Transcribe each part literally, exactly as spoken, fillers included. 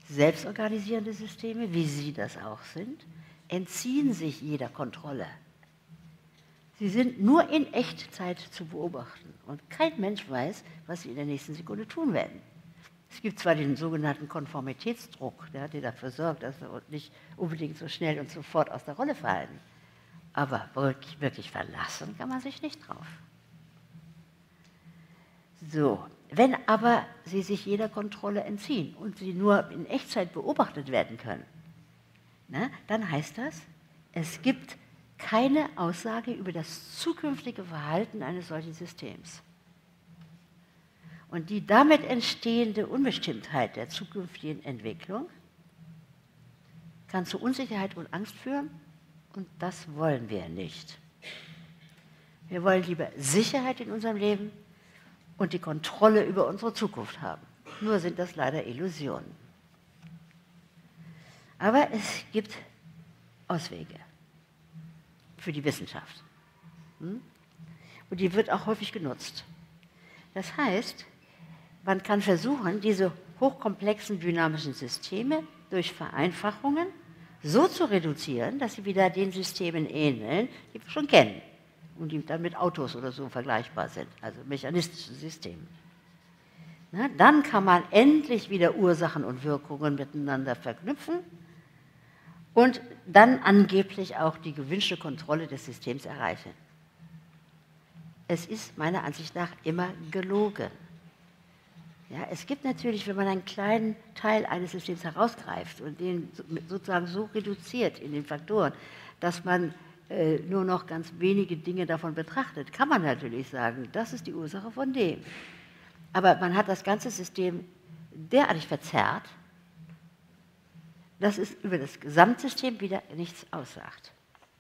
Selbstorganisierende Systeme, wie Sie das auch sind, entziehen sich jeder Kontrolle. Sie sind nur in Echtzeit zu beobachten und kein Mensch weiß, was Sie in der nächsten Sekunde tun werden. Es gibt zwar den sogenannten Konformitätsdruck, der, der dafür sorgt, dass wir uns nicht unbedingt so schnell und sofort aus der Rolle fallen, aber wirklich, wirklich verlassen kann man sich nicht drauf. So, wenn aber Sie sich jeder Kontrolle entziehen und Sie nur in Echtzeit beobachtet werden können, na, dann heißt das, es gibt keine Aussage über das zukünftige Verhalten eines solchen Systems. Und die damit entstehende Unbestimmtheit der zukünftigen Entwicklung kann zu Unsicherheit und Angst führen, und das wollen wir nicht. Wir wollen lieber Sicherheit in unserem Leben und die Kontrolle über unsere Zukunft haben. Nur sind das leider Illusionen. Aber es gibt Auswege für die Wissenschaft. Und die wird auch häufig genutzt. Das heißt, man kann versuchen, diese hochkomplexen dynamischen Systeme durch Vereinfachungen so zu reduzieren, dass sie wieder den Systemen ähneln, die wir schon kennen und die dann mit Autos oder so vergleichbar sind, also mechanistischen Systemen. Na, dann kann man endlich wieder Ursachen und Wirkungen miteinander verknüpfen und dann angeblich auch die gewünschte Kontrolle des Systems erreichen. Es ist meiner Ansicht nach immer gelogen. Ja, es gibt natürlich, wenn man einen kleinen Teil eines Systems herausgreift und den sozusagen so reduziert in den Faktoren, dass man äh, nur noch ganz wenige Dinge davon betrachtet, kann man natürlich sagen, das ist die Ursache von dem. Aber man hat das ganze System derartig verzerrt, dass es über das Gesamtsystem wieder nichts aussagt.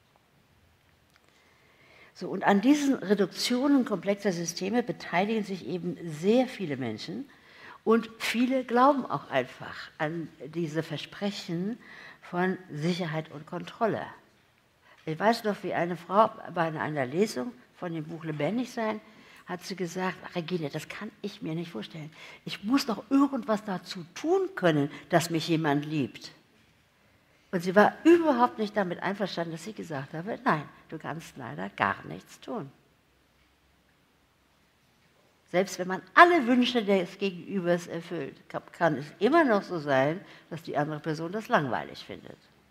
So, und an diesen Reduktionen komplexer Systeme beteiligen sich eben sehr viele Menschen und viele glauben auch einfach an diese Versprechen von Sicherheit und Kontrolle. Ich weiß noch, wie eine Frau bei einer Lesung von dem Buch Lebendig sein, hat sie gesagt, Regine, das kann ich mir nicht vorstellen. Ich muss doch irgendwas dazu tun können, dass mich jemand liebt. Und sie war überhaupt nicht damit einverstanden, dass ich gesagt habe, nein, du kannst leider gar nichts tun. Selbst wenn man alle Wünsche des Gegenübers erfüllt, kann es immer noch so sein, dass die andere Person das langweilig findet.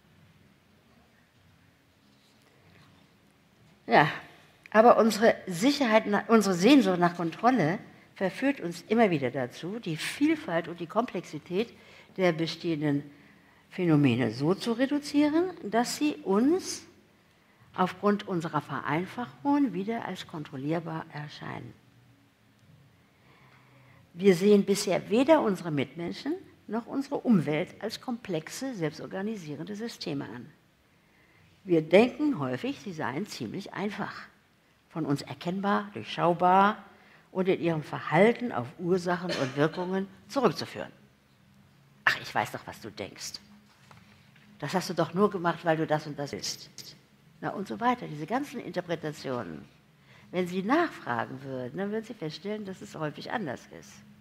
Ja, aber unsere Sicherheit, unsere Sehnsucht nach Kontrolle verführt uns immer wieder dazu, die Vielfalt und die Komplexität der bestehenden Phänomene so zu reduzieren, dass sie uns aufgrund unserer Vereinfachungen wieder als kontrollierbar erscheinen. Wir sehen bisher weder unsere Mitmenschen noch unsere Umwelt als komplexe, selbstorganisierende Systeme an. Wir denken häufig, sie seien ziemlich einfach, von uns erkennbar, durchschaubar und in ihrem Verhalten auf Ursachen und Wirkungen zurückzuführen. Ach, ich weiß doch, was du denkst. Das hast du doch nur gemacht, weil du das und das willst. Na und so weiter, diese ganzen Interpretationen. Wenn Sie nachfragen würden, dann würden Sie feststellen, dass es häufig anders ist.